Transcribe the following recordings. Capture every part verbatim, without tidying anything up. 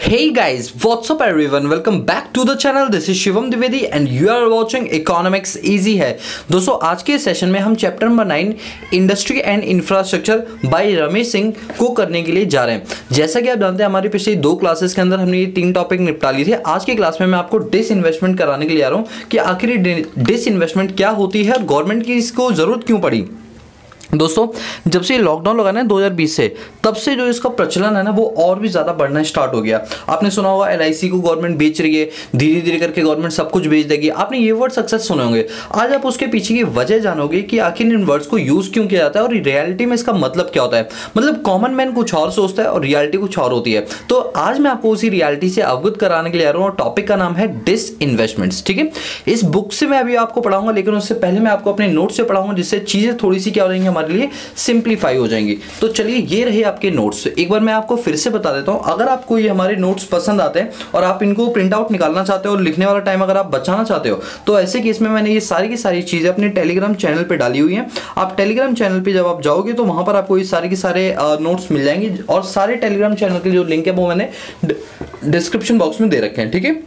Hey guys, what's up everyone? Welcome back to the channel. This is Shivam Dwivedi and you are watching Economics Easy है। दोस्तों आज के session में हम chapter number nine industry and infrastructure by Ramesh Singh को करने के लिए जा रहे हैं। जैसा कि आप जानते हैं हमारी पिछली दो क्लासेस के अंदर हमने ये तीन टॉपिक निपटा लिए थे। आज की क्लास में मैं आपको डिसइन्वेस्टमेंट कराने के लिए आ रहा हूँ कि आखिर डिसइन्वेस्टमेंट क्या होती है और गवर्नमेंट की इसको जरूरत क्यों पड़ी। दोस्तों जब से लॉकडाउन लगा ना दो हज़ार बीस से, तब से जो इसका प्रचलन है ना वो और भी ज़्यादा बढ़ना स्टार्ट हो गया। आपने सुना होगा एल आई सी को गवर्नमेंट बेच रही है, धीरे धीरे करके गवर्नमेंट सब कुछ बेच देगी। आपने ये वर्ड सक्सेस सुने होंगे। आज आप उसके पीछे की वजह जानोगे कि आखिर इन वर्ड्स को यूज़ क्यों किया जाता है और रियलिटी में इसका मतलब क्या होता है। मतलब कॉमन मैन कुछ और सोचता है और रियलिटी कुछ और होती है। तो आज मैं आपको उसी रियलिटी से अवगत कराने के लिए आ रहा हूँ और टॉपिक का नाम है डिसइन्वेस्टमेंट्स। ठीक है, इस बुक से मैं अभी आपको पढ़ाऊंगा, लेकिन उससे पहले मैं आपको अपने नोट से पढ़ाऊंगा, जिससे चीज़ें थोड़ी सी क्या हो जाएंगी हमारे लिए सिंप्लीफाई हो जाएंगी। तो चलिए ये रहे आपके नोट्स। एक बार मैं आपको फिर से बता देता हूं, अगर आपको ये हमारे नोट्स पसंद आते हैं और आप इनको प्रिंट आउट निकालना चाहते हो और लिखने वाला टाइम अगर आप बचाना चाहते हो, तो ऐसे केस में मैंने ये सारी की सारी चीजें अपने टेलीग्राम चैनल पे डाली हुई हैं। आप टेलीग्राम चैनल पे जब आप जाओगे तो वहां पर आपको ये सारे के सारे नोट्स मिल जाएंगे और सारे टेलीग्राम चैनल के जो लिंक है वो मैंने डिस्क्रिप्शन बॉक्स में दे रखे हैं। ठीक है,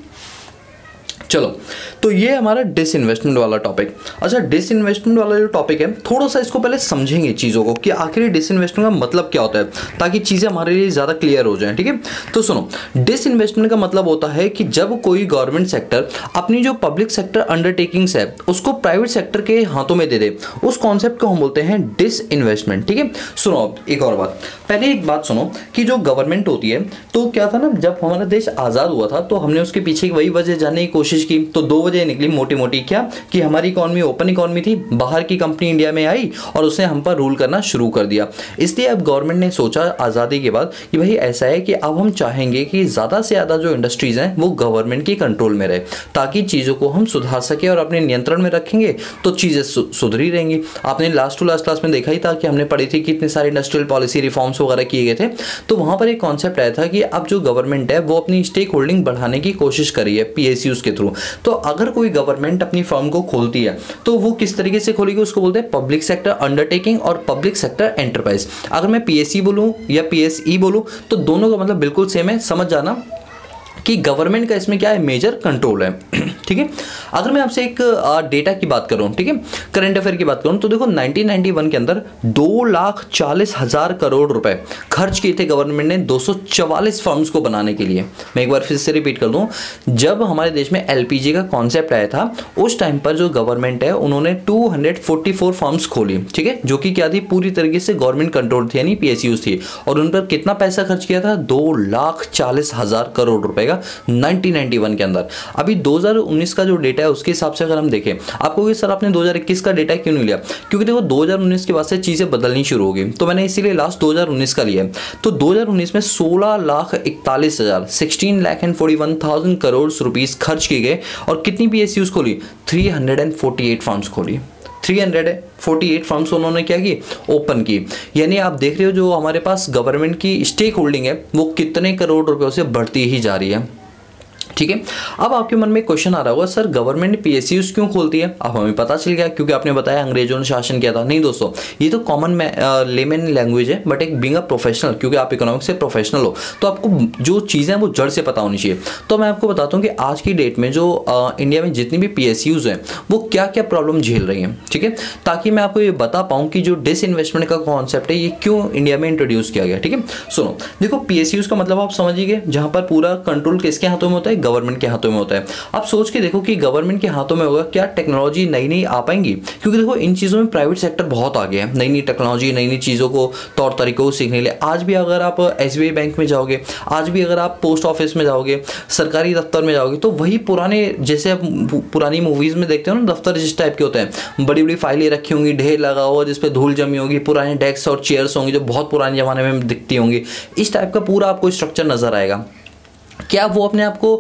चलो तो ये हमारा डिसइन्वेस्टमेंट वाला टॉपिक। अच्छा, डिसइन्वेस्टमेंट वाला जो टॉपिक है थोड़ा सा इसको पहले समझेंगे चीज़ों को कि आखिर डिसइन्वेस्टमेंट का मतलब क्या होता है, ताकि चीज़ें हमारे लिए ज़्यादा क्लियर हो जाएं। ठीक है, तो सुनो, डिसइन्वेस्टमेंट का मतलब होता है कि जब कोई गवर्नमेंट सेक्टर अपनी जो पब्लिक सेक्टर अंडरटेकिंग्स है उसको प्राइवेट सेक्टर के हाथों में दे दे, उस कॉन्सेप्ट को हम बोलते हैं डिसइन्वेस्टमेंट। ठीक है, सुनो एक और बात, पहले एक बात सुनो कि जो गवर्नमेंट होती है, तो क्या था ना, जब हमारा देश आज़ाद हुआ था तो हमने उसके पीछे वही वजह जानने की कोशिश की। तो दो वजह निकली मोटी मोटी, क्या कि हमारी इकोनॉमी ओपन इकोनॉमी थी, बाहर की कंपनी इंडिया में आई और उसने हम पर रूल करना शुरू कर दिया। इसलिए अब गवर्नमेंट ने सोचा आज़ादी के बाद कि भाई ऐसा है कि अब हम चाहेंगे कि ज़्यादा से ज़्यादा जो इंडस्ट्रीज़ हैं वो गवर्नमेंट की कंट्रोल में रहे, ताकि चीज़ों को हम सुधार सके और अपने नियंत्रण में रखेंगे तो चीज़ें सुधरी रहेंगी। आपने लास्ट टू लास्ट क्लास में देखा ही था कि हमने पढ़ी थी कि इतने सारे इंडस्ट्रियल पॉलिसी रिफॉर्म्स वगैरह किए गए थे। तो वहाँ पर एक कॉन्सेप्ट आया था कि अब जो गवर्नमेंट है वो अपनी स्टेक होल्डिंग बढ़ाने की कोशिश कर रही है पी एस यूज़ के थ्रू। तो अगर कोई गवर्नमेंट अपनी फर्म को खोलती है तो वो किस तरीके से खोलेगी, उसको बोलते हैं पब्लिक सेक्टर अंडरटेकिंग और पब्लिक सेक्टर एंटरप्राइज। अगर मैं पीएसई बोलूं या पीएसई बोलूं तो दोनों का मतलब बिल्कुल सेम है। समझ जाना कि गवर्नमेंट का इसमें क्या है, मेजर कंट्रोल है। ठीक है, अगर मैं आपसे एक डेटा की बात करूं, ठीक है, करंट अफेयर की बात करूं, तो देखो नाइनटीन नाइंटी वन के अंदर दो लाख चालीस हजार करोड़ रुपए खर्च किए थे गवर्नमेंट ने दो सौ चवालीस फर्म्स को बनाने के लिए। मैं एक बार फिर से रिपीट कर दूं, जब हमारे देश में एलपीजी का कॉन्सेप्ट आया था उस टाइम पर जो गवर्नमेंट है उन्होंने two hundred forty four firms खोली। ठीक है, जो कि क्या थी, पूरी तरीके से गवर्नमेंट कंट्रोल थी, यानी पीएसयूज थी, और उन पर कितना पैसा खर्च किया था, दो लाख चालीस हजार करोड़ रुपए नाइनटीन नाइंटी वन के अंदर। अभी दो हज़ार उन्नीस का जो डेटा है उसके हिसाब से अगर हम देखें, आपको कि सर आपने दो हज़ार इक्कीस का डेटा क्यों नहीं लिया, क्योंकि देखो दो हज़ार उन्नीस के बाद से चीज़ें बदलनी शुरू हो गई, तो मैंने इसीलिए लास्ट दो हज़ार उन्नीस का लिया है। तो दो हज़ार उन्नीस में सोलह लाख इकतालीस हजार sixteen lakh and forty one thousand crore rupees खर्च किए गए और कितनी पी एस यूज़ खोली, three hundred and forty eight firms खोली। Three hundred forty eight firms उन्होंने क्या की, ओपन की। यानी आप देख रहे हो जो हमारे पास गवर्नमेंट की स्टेक होल्डिंग है वो कितने करोड़ रुपयों से बढ़ती ही जा रही है। ठीक है, अब आपके मन में क्वेश्चन आ रहा होगा, सर गवर्नमेंट पीएसयूज क्यों खोलती है। अब हमें पता चल गया क्योंकि आपने बताया अंग्रेजों ने शासन किया था। नहीं दोस्तों, ये तो कॉमन लेमन लैंग्वेज है, बट एक बीइंग अ प्रोफेशनल, क्योंकि आप इकोनॉमिक्स से प्रोफेशनल हो तो आपको जो चीज़ें हैं वो जड़ से पता होनी चाहिए। तो मैं आपको बताता हूँ कि आज की डेट में जो आ, इंडिया में जितनी भी पीएसयूज हैं वो क्या क्या प्रॉब्लम झेल रही हैं। ठीक है, ताकि मैं आपको ये बता पाऊँ कि जो डिसइन्वेस्टमेंट का कॉन्सेप्ट है ये क्यों इंडिया में इंट्रोड्यूस किया गया। ठीक है, सुनो, देखो पीएसयूज का मतलब आप समझिए, जहाँ पर पूरा कंट्रोल किसके हाथों में होता है, गवर्नमेंट के हाथों में होता है। आप सोच के देखो कि गवर्नमेंट के हाथों में होगा, क्या टेक्नोलॉजी नई नई आ पाएंगी, क्योंकि देखो इन चीज़ों में प्राइवेट सेक्टर बहुत आगे है, नई नई टेक्नोलॉजी नई नई चीज़ों को तौर तरीकों को सीखने के लिए। आज भी अगर आप एसबीआई बैंक में जाओगे, आज भी अगर आप पोस्ट ऑफिस में जाओगे, सरकारी दफ्तर में जाओगे, तो वही पुराने, जैसे आप पुरानी मूवीज़ में देखते हो ना, दफ्तर जिस टाइप के होते हैं, बड़ी बड़ी फाइलें रखी होंगी, ढेर लगा हुआ जिस पर धूल जमी होगी, पुराने डेस्क और चेयर्स होंगे जो बहुत पुराने ज़माने में दिखती होंगी, इस टाइप का पूरा आपको स्ट्रक्चर नजर आएगा। क्या वो अपने आप को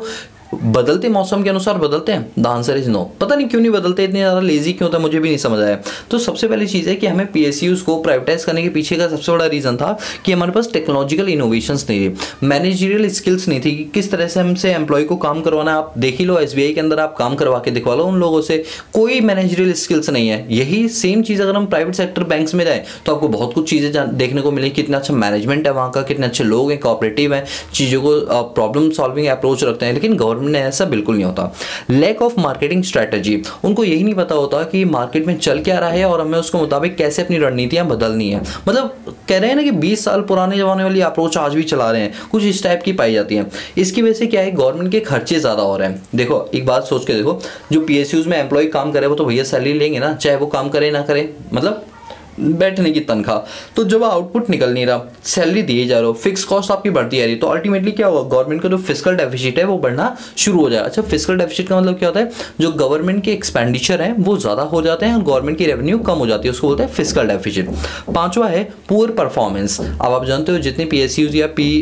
बदलते मौसम के अनुसार बदलते हैं? The answer is no. पता नहीं क्यों नहीं बदलते, इतने ज़्यादा लेजी क्यों होता है मुझे भी नहीं समझ आया। तो सबसे पहली चीज़ है कि हमें पीएसयूज़ को प्राइवेटाइज करने के पीछे का सबसे बड़ा रीज़न था कि हमारे पास टेक्नोलॉजिकल इनोवेशंस नहीं थी, मैनेजरियल स्किल्स नहीं थी कि किस तरह से हमसे एम्प्लॉय को काम करवाना है। आप देख ही लो एसबीआई के अंदर आप काम करवा के दिखवा लो उन लोगों से, कोई मैनेजरियल स्किल्स नहीं है। यही सेम चीज़ अगर हम प्राइवेट सेक्टर बैंक्स में जाए तो आपको बहुत कुछ चीज़ें देखने को मिले, कितना अच्छा मैनेजमेंट है वहाँ का, कितने अच्छे लोग हैं, कोऑपरेटिव हैं, चीज़ों को प्रॉब्लम सॉल्विंग अप्रोच रखते हैं। लेकिन गवर्नमेंट में ऐसा बिल्कुल नहीं होता। लैक ऑफ मार्केटिंग स्ट्रैटेजी, उनको यही नहीं पता होता कि मार्केट में चल क्या रहा है और हमें उसके मुताबिक कैसे अपनी रणनीतियां बदलनी है। मतलब कह रहे हैं ना कि बीस साल पुराने जमाने वाली अप्रोच आज भी चला रहे हैं, कुछ इस टाइप की पाई जाती है। इसकी वजह से क्या है, गवर्नमेंट के खर्चे ज़्यादा हो रहे हैं। देखो एक बात सोच के देखो, जो पीएसयूज में एम्प्लॉय काम करे वो तो भैया सैलरी लेंगे ना, चाहे वो काम करे ना करे, मतलब बैठने की तनख्वाह। तो जब आउटपुट निकल नहीं रहा, सैलरी दिए जा रहे हो, फिक्स कॉस्ट आपकी बढ़ती जा रही है, तो अल्टीमेटली क्या होगा, गवर्नमेंट का जो फिस्कल डेफिसिट है वो बढ़ना शुरू हो जाएगा। अच्छा, फिस्कल डेफिसिट का मतलब क्या होता है, जो गवर्नमेंट के एक्सपेंडिचर हैं वो ज़्यादा हो जाते हैं और गवर्नमेंट की रेवेन्यू कम हो जाती है, उसको बोलते हैं फिस्कल डेफिसिट। पांचवा है पुअर परफॉर्मेंस। अब आप जानते हो जितने पीएसयूज या पी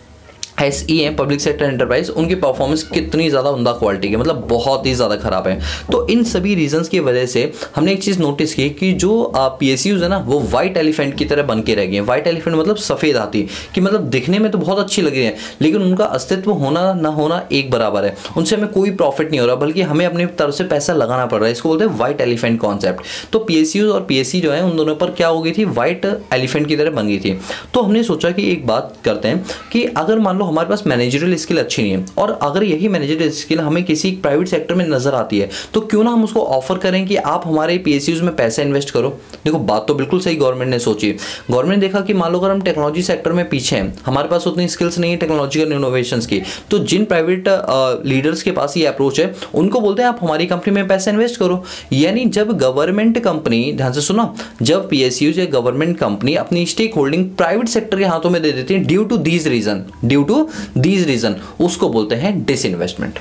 एस ई है, पब्लिक सेक्टर एंटरप्राइज, उनकी परफॉर्मेंस कितनी ज़्यादा उमदा क्वालिटी की, मतलब बहुत ही ज़्यादा खराब है। तो इन सभी रीजंस की वजह से हमने एक चीज़ नोटिस की कि जो पीएसयूज है ना वो वाइट एलिफेंट की तरह बन के रह गए हैं। वाइट एलिफेंट मतलब सफ़ेद हाथी, कि मतलब दिखने में तो बहुत अच्छी लग रही है लेकिन उनका अस्तित्व होना ना होना एक बराबर है, उनसे हमें कोई प्रॉफिट नहीं हो रहा बल्कि हमें अपनी तरफ से पैसा लगाना पड़ रहा है। इसको बोलते हैं वाइट एलिफेंट कॉन्सेप्ट। तो पीएसयूज और पीएससी जो है उन दोनों पर क्या हो गई थी, वाइट एलिफेंट की तरह बन गई थी। तो हमने सोचा कि एक बात करते हैं कि अगर मान लो हमारे पास मैनेजर स्किल अच्छी नहीं है और अगर यही मैनेजरियल स्किल हमें किसी प्राइवेट सेक्टर में नजर आती है तो क्यों ना हम उसको ऑफर करें कि आप हमारे पीएसयूज में पैसा इन्वेस्ट करो। देखो बात तो बिल्कुल सही गवर्नमेंट ने सोची। गवर्नमेंट ने देखा कि मान लो अगर हम टेक्नोलॉजी सेक्टर में पीछे हैं, हमारे पास उतनी स्किल्स नहीं है टेक्नोलॉजिकल इनोवेशंस की, तो जिन प्राइवेट लीडर्स के पास ये अप्रोच है उनको बोलते हैं आप हमारी कंपनी में पैसा इन्वेस्ट करो। यानी जब गवर्नमेंट कंपनी, ध्यान से सुनो, जब पीएसयूज या गवर्नमेंट कंपनी अपनी स्टेक होल्डिंग प्राइवेट सेक्टर के हाथों में दे देती है due to these reason due to these reason उसको बोलते हैं डिसइन्वेस्टमेंट।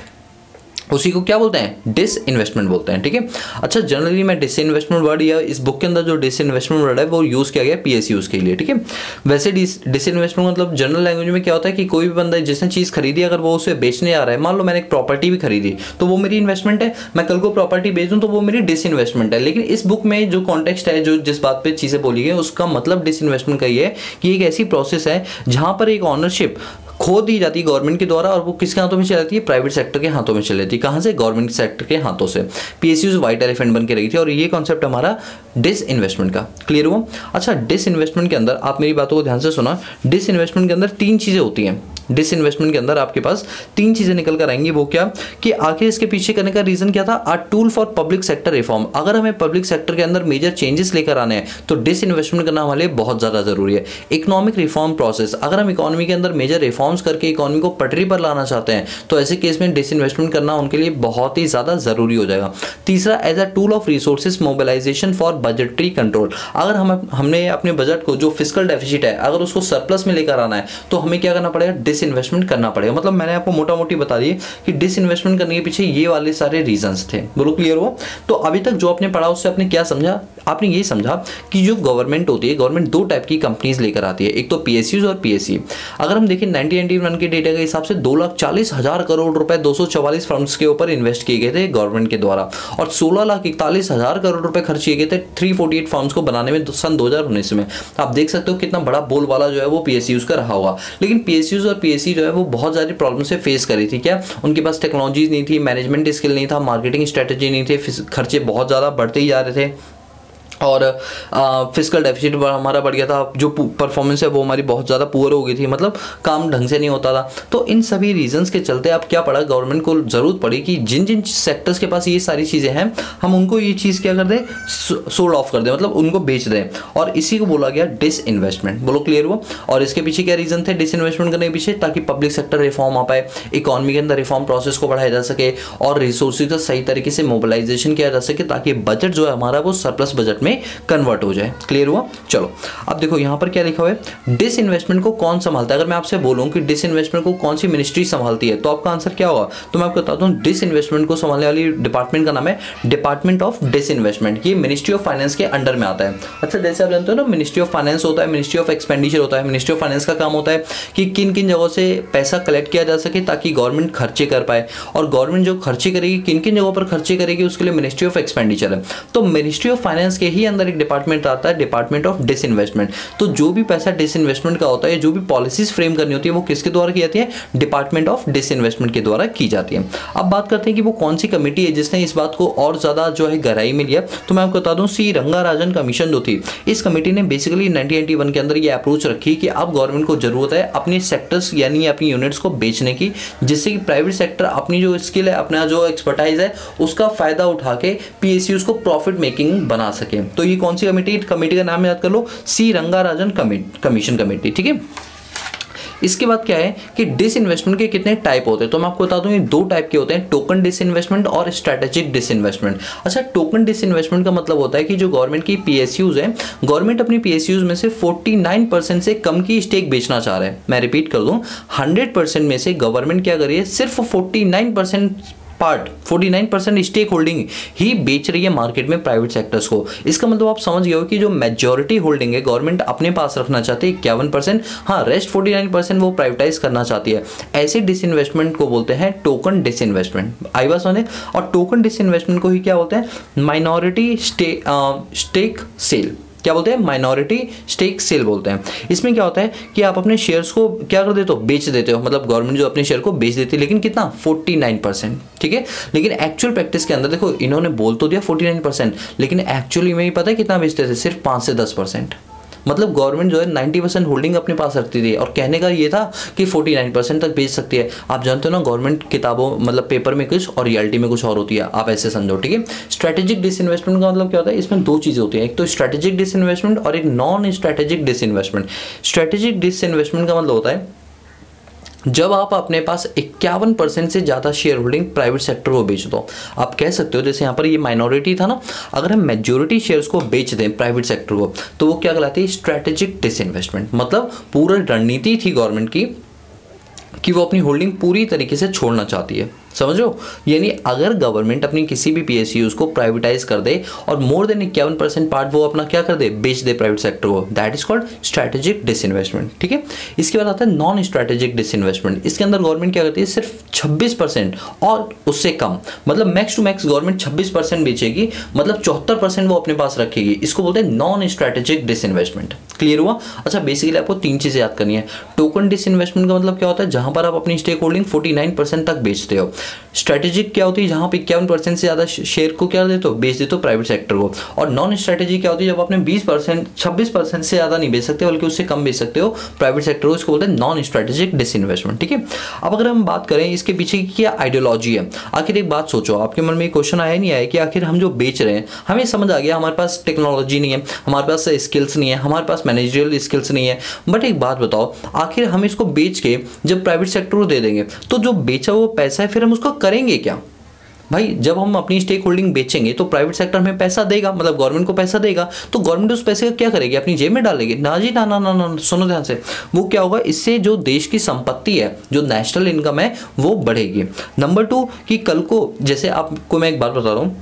उसी को क्या बोलते हैं, डिसइन्वेस्टमेंट बोलते हैं। ठीक है, अच्छा जनरली मैं डिसइन्वेस्टमेंट वर्ड या इस बुक के अंदर जो डिसइन्वेस्टमेंट वर्ड है वो यूज किया गया पीएसयूज के लिए। ठीक है, वैसे डिसइन्वेस्टमेंट मतलब जनरल लैंग्वेज में क्या होता है कि कोई भी बंदा जिसने चीज़ खरीदी अगर वो उसे बेचने आ रहा है, मान लो मैंने एक प्रॉपर्टी भी खरीदी तो वो मेरी इन्वेस्टमेंट है, मैं कल को प्रॉपर्टी बेच दूँ तो वो मेरी डिसइन्वेस्टमेंट है। लेकिन इस बुक में जो कॉन्टेक्स्ट है, जो जिस बात पर चीज़ें बोली गई उसका मतलब डिसइन्वेस्टमेंट का ये है कि एक ऐसी प्रोसेस है जहाँ पर एक ऑनरशिप खो दी जाती है गवर्नमेंट के द्वारा और वो किसके हाथों में चली जाती है, प्राइवेट सेक्टर के हाथों में चली जाती है। कहाँ से, गवर्नमेंट सेक्टर के हाथों से। पीएसयूज वाइट एलिफेंट बन के रही थी और ये कॉन्सेप्ट हमारा डिसइन्वेस्टमेंट का। क्लियर हुआ? अच्छा, डिसइन्वेस्टमेंट के अंदर आप मेरी बातों को ध्यान से सुना, डिसइन्वेस्टमेंट के अंदर तीन चीज़ें होती हैं। डिसइन्वेस्टमेंट के अंदर आपके पास तीन चीजें निकल कर आएंगी। वो क्या कि आखिर इसके पीछे करने का रीजन क्या था, a tool for public sector reform. अगर हमें पब्लिक सेक्टर के अंदर मेजर चेंजेस लेकर आने हैं तो डिसइन्वेस्टमेंट करना हमारे लिए बहुत ज्यादा जरूरी है। इकोनॉमिक रिफॉर्म प्रोसेस, अगर हम इकोनॉमी के अंदर मेजर रिफॉर्म्स करके इकोनॉमी को पटरी पर लाना चाहते हैं तो ऐसे केस में डिसइन्वेस्टमेंट करना उनके लिए बहुत ही ज्यादा जरूरी हो जाएगा। तीसरा, as a tool of resources mobilisation for budgetary control. अगर हम हमने अपने बजट को जो फिस्कल डेफिसिट है अगर उसको सरप्लस में लेकर आना है तो हमें क्या करना पड़ेगा, डिसइन्वेस्टमेंट करना पड़ेगा। मतलब मैंने आपको मोटा मोटी बता दी कि डिसइन्वेस्टमेंट करने के पीछे ये वाले सारे रीजंस थे। बोलो क्लियर हो? तो अभी तक जो आपने पढ़ा उससे आपने क्या समझा? आपने ये समझा कि जो गवर्नमेंट होती है, गवर्नमेंट दो टाइप की कंपनीज लेकर आती है, एक तो पीएसयूज और पीएससी। अगर हम देखें नाइनटीन नाइंटी वन के डेटा के हिसाब से दो लाख चालीस हजार करोड़ रुपए दो सौ चौवालीस फर्म्स के ऊपर इन्वेस्ट किए गए थे गवर्नमेंट के द्वारा और सोलह लाख इकतालीस हजार करोड़ रुपए खर्च किए गए थे थ्री फोर्टी एट फर्म्स को बनाने में सन दो हजार उन्नीस में। आप देख सकते हो कितना बड़ा बोलबाला जो है वो पीएसयूज का रहा होगा। लेकिन पीएसयूज और पीएससी जो है वो बहुत सारी प्रॉब्लम से फेस करी थी। क्या उनके पास टेक्नोलॉजीज नहीं थी, मैनेजमेंट स्किल नहीं था, मार्केटिंग स्ट्रेटेजी नहीं थी, खर्चे बहुत ज़्यादा बढ़ते ही जा रहे थे और फिस्कल डेफिसिट हमारा बढ़ गया था। जो परफॉर्मेंस है वो हमारी बहुत ज़्यादा पुअर हो गई थी, मतलब काम ढंग से नहीं होता था। तो इन सभी रीजंस के चलते आप क्या पड़ा, गवर्नमेंट को ज़रूरत पड़ी कि जिन जिन सेक्टर्स के पास ये सारी चीज़ें हैं हम उनको ये चीज़ क्या कर दें, सोल्ड ऑफ कर दें, मतलब उनको बेच दें। और इसी को बोला गया डिसइन्वेस्टमेंट। बोलो क्लियर हुआ? और इसके पीछे क्या रीज़न थे डिसइन्वेस्टमेंट करने के पीछे, ताकि पब्लिक सेक्टर रिफॉर्म आ पाए, इकोनॉमी के अंदर रिफॉर्म प्रोसेस को बढ़ाया जा सके और रिसोर्सेज का सही तरीके से मोबिलाइजेशन किया जा सके ताकि बजट जो है हमारा वो सरप्लस बजट में में कन्वर्ट हो जाए। क्लियर हुआ? चलो अब देखो यहाँ पर क्या लिखा हुआ है, डिसइन्वेस्टमेंट को कौन संभालता है। अगर मैं आपसे बोलूँ कि डिसइन्वेस्टमेंट को कौन सी मिनिस्ट्री संभालती है तो आपका आंसर क्या होगा? तो मैं आपको बताता हूँ, डिसइन्वेस्टमेंट को संभालने वाली डिपार्टमेंट का नाम है डिपार्टमेंट ऑफ डिसइन्वेस्टमेंट। ये मिनिस्ट्री ऑफ फाइनेंस के अंडर में आता है। अच्छा, जैसे आप जानते हो ना, मिनिस्ट्री ऑफ फाइनेंस होता है, मिनिस्ट्री ऑफ एक्सपेंडिचर होता है। मिनिस्ट्री ऑफ फाइनेंस का काम होता है कि किन किन जगहों से पैसा कलेक्ट किया जा सके ताकि गवर्नमेंट खर्चे कर पाए, और गवर्नमेंट जो खर्चे करेगी किन किन जगहों पर खर्चे करेगी उसके लिए मिनिस्ट्री ऑफ एक्सपेंडिचर है। तो मिनिस्ट्री ऑफ फाइनेंस के ही अंदर एक डिपार्टमेंट आता है, डिपार्टमेंट ऑफ डिसइन्वेस्टमेंट। तो जो भी पैसा डिसइन्वेस्टमेंट का होता है, जो भी पॉलिसीज फ्रेम करनी होती है, वो किसके द्वारा की जाती है? डिपार्टमेंट ऑफ डिसइन्वेस्टमेंट के द्वारा की जाती है। अब बात करते हैं कि वो कौन सी कमेटी है जिसने इस बात को और ज्यादा जो है गहराई में लिया। तो मैं आपको बता दूं, सी रंगाराजन कमीशन जो थी, इस कमेटी ने बेसिकली नाइनटीन एटी वन के अंदर ये अप्रोच रखी कि अब गवर्नमेंट को जरूरत है अपने सेक्टर्स यानी अपनी यूनिट्स को बेचने की, जिससे कि प्राइवेट सेक्टर अपनी जो स्किल है, अपना जो एक्सपर्टाइज है, उसका फायदा उठा के पीएसयूज को प्रॉफिट मेकिंग बना सके। तो ये कौन सी कमेटी? कमेटी का नाम याद कर लो, सी रंगाराजन कमीशन कमेटी। ठीक है, इसके बाद क्या है कि डिसइन्वेस्टमेंट के कितने टाइप होते हैं, तो मैं आपको बता दूं ये दो टाइप के होते हैं, टोकन डिसइन्वेस्टमेंट और स्ट्रेटेजिक डिसइन्वेस्टमेंट। अच्छा, टोकन डिसइन्वेस्टमेंट का मतलब होता है कि जो गवर्नमेंट की पीएसयूज है, गवर्नमेंट अपनी पीएसयूज में से उनचास परसेंट से कम की स्टेक बेचना चाह रहा है। मैं रिपीट कर दूं, हंड्रेड परसेंट में से गवर्नमेंट क्या कर रही है, सिर्फ उनचास परसेंट पार्ट, उनचास परसेंट स्टेक होल्डिंग ही बेच रही है मार्केट में प्राइवेट सेक्टर्स को। इसका मतलब आप समझ गए हो कि जो मेजॉरिटी होल्डिंग है गवर्नमेंट अपने पास रखना चाहती है इक्यावन परसेंट, हाँ रेस्ट उनचास परसेंट वो प्राइवेटाइज करना चाहती है। ऐसे डिसइन्वेस्टमेंट को बोलते हैं टोकन डिसइन्वेस्टमेंट। आई बात समझे? और टोकन डिसइन्वेस्टमेंट को ही क्या बोलते हैं? Minority stake sale. क्या बोलते हैं? माइनॉरिटी स्टेक सेल बोलते हैं। इसमें क्या होता है कि आप अपने शेयर्स को क्या कर देते हो? बेच देते हो। मतलब गवर्नमेंट जो अपने शेयर को बेच देती है, लेकिन कितना? उनचास परसेंट। ठीक है, लेकिन एक्चुअल प्रैक्टिस के अंदर देखो, इन्होंने बोल तो दिया उनचास परसेंट, लेकिन एक्चुअली में ही पता है कितना बेचते थे? सिर्फ पाँच से दस परसेंट। मतलब गवर्नमेंट जो है नब्बे परसेंट होल्डिंग अपने पास रखती थी और कहने का ये था कि उनचास परसेंट तक बेच सकती है। आप जानते हो ना, गवर्नमेंट किताबों मतलब पेपर में कुछ और रियलिटी में कुछ और होती है, आप ऐसे समझो। ठीक है, स्ट्रेटेजिक डिसइन्वेस्टमेंट का मतलब क्या होता है? इसमें दो चीजें होती हैं, एक तो स्ट्रेटेजिक डिसइन्वेस्टमेंट और एक non strategic disinvestment. Strategic disinvestment का मतलब होता है जब आप अपने पास इक्यावन परसेंट से ज़्यादा शेयर होल्डिंग प्राइवेट सेक्टर को बेच दो। आप कह सकते हो जैसे यहाँ पर ये माइनॉरिटी था ना, अगर हम मेजॉरिटी शेयर्स को बेच दें प्राइवेट सेक्टर को, तो वो क्या कहलाती है? Strategic disinvestment. मतलब पूरी रणनीति थी गवर्नमेंट की कि वो अपनी होल्डिंग पूरी तरीके से छोड़ना चाहती है। समझो, यानी अगर गवर्नमेंट अपनी किसी भी पीएसयूज को प्राइवेटाइज कर दे और मोर देन इक्यावन परसेंट पार्ट वो अपना क्या कर दे? बेच दे प्राइवेट सेक्टर को, that is called strategic disinvestment. ठीक है, इसके बाद आता है नॉन स्ट्रेटेजिक डिसइन्वेस्टमेंट। इसके अंदर गवर्नमेंट क्या करती है? सिर्फ छब्बीस परसेंट और उससे कम, मतलब मैक्स टू मैक्स गवर्नमेंट छब्बीस परसेंट बेचेगी, मतलब चौहत्तर परसेंट वो अपने पास रखेगी। इसको बोलते हैं नॉन स्ट्रेटेजिक डिसइन्वेस्टमेंट। क्लियर हुआ? अच्छा, बेसिकली आपको तीन चीजें याद करनी है। टोकन डिसइन्वेस्टमेंट का मतलब क्या होता है? जहां पर आप अपनी स्टेक होल्डिंग उनचास परसेंट तक बेचते हो। स्ट्रेटेजिक क्या होती है? जहां पे इक्यावन परसेंट से ज्यादा शेयर को क्या देते हो? बेच देते हो प्राइवेट सेक्टर को। और नॉन स्ट्रेटेजिक क्या होती है? जब आपने बीस परसेंट छब्बीस परसेंट से ज्यादा नहीं बेच सकते बल्कि उससे कम बेच सकते हो प्राइवेट सेक्टर को, इसको बोलते हैं नॉन स्ट्रेटेजिक डिसइन्वेस्टमेंट। ठीक है, अब अगर हम बात करें इसके पीछे की क्या आइडियोलॉजी है, आखिर एक बात सोचो, आपके मन में क्वेश्चन आया नहीं आया कि आखिर हम जो बेच रहे हैं, हमें समझ आ गया हमारे पास टेक्नोलॉजी नहीं है, हमारे पास स्किल्स नहीं है, हमारे पास मैनेजरियल स्किल्स नहीं है, बट एक बात बताओ, आखिर हम इसको बेच के जब प्राइवेट सेक्टर को दे देंगे तो जो बेचा हुआ पैसा है फिर हम उसको करेंगे क्या? भाई जब हम अपनी स्टेक होल्डिंग बेचेंगे तो प्राइवेट सेक्टर में पैसा देगा, मतलब गवर्नमेंट को पैसा देगा, तो गवर्नमेंट उस पैसे का क्या करेगी? अपनी जेब में डालेगी? ना जी ना ना ना ना, सुनो ध्यान से। वो क्या होगा? इससे जो देश की संपत्ति है, जो नेशनल इनकम है, वो बढ़ेगी। नंबर टू कि कल को, जैसे आपको मैं एक बात बता रहा हूँ,